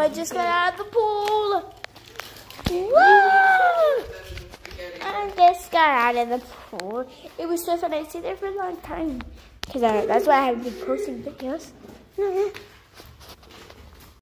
I just got out of the pool. Woo! I just got out of the pool. It was so fun. I stayed there for a long time. Because that's why I have been posting videos.